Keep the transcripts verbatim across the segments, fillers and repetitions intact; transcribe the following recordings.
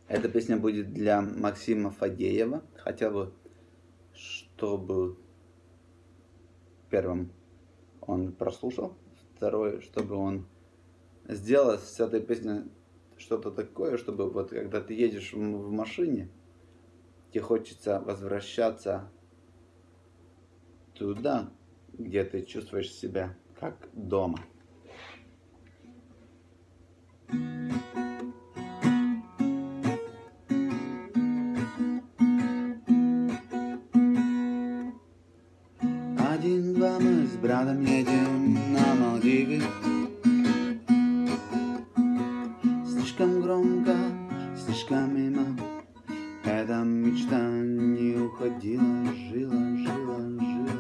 Эта песня будет для Максима Фадеева. Хотел бы, чтобы первым он прослушал, второе, чтобы он сделал с этой песней что-то такое, чтобы вот когда ты едешь в машине, тебе хочется возвращаться туда, где ты чувствуешь себя как дома. Один-два мы с братом едем на Малдивы. Слишком громко, слишком мимо. Эта мечта не уходила, жила, жила, жила.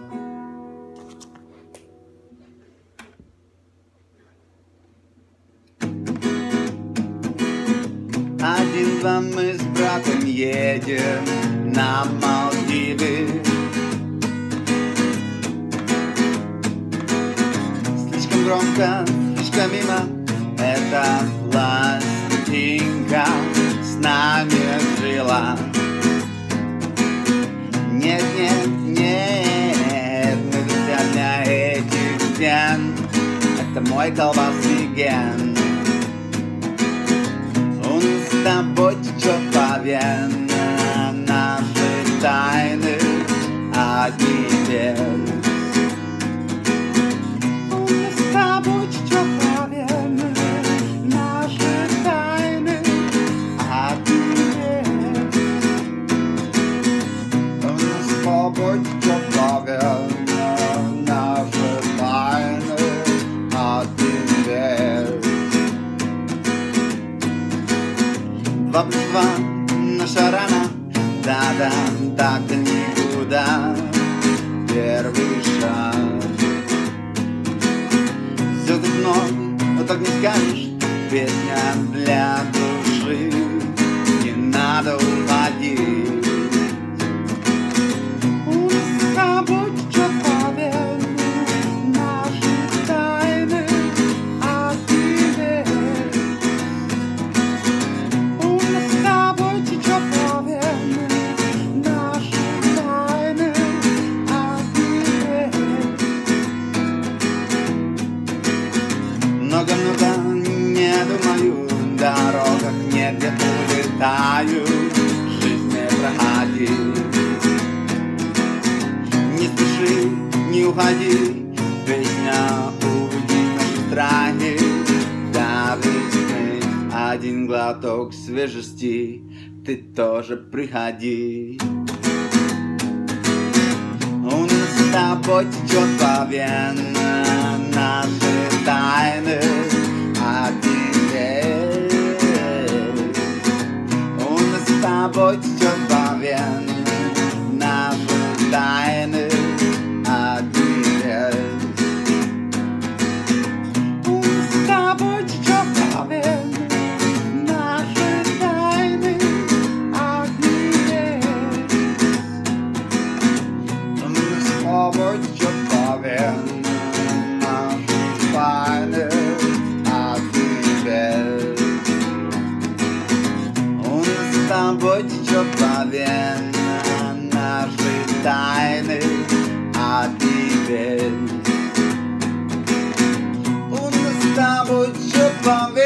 Один-два мы с братом едем на Малдивы. Слишком громко, слишком мимо. Эта пластинка с нами жила. Нет, нет, нет, мы друзья для этих стен. Это мой колбасный ген. У нас с тобой течет по венам наши тайны от небес. У нас с тобой течет по венам наши тайны от небес. У нас с тобой течет по венам наши тайны от небес. Два плюс два, наша рана, да-да, так-то никуда. Первый шаг. Все так много, но так не скажешь. Песня для души, не надо уходить. У нас с тобой течет по венам наши тайны от небес. У нас с тобой течет по венам наши тайны от небес. Много-много не думаю, в дорогах негде улетаю, жизнь не проходи. Не спеши, не уходи, песня уйди наши страхи. До весны один глоток свежести, ты тоже приходи. У нас с тобой течет по венам наши тайны от небес. У нас с тобой течет по венам наши тайны от небес. У нас с тобой течет по венам наши тайны от небес. У нас с тобой течет по венам наши тайны от небес. У нас с тобой течет по венам наши тайны от небес. У нас с тобой течет по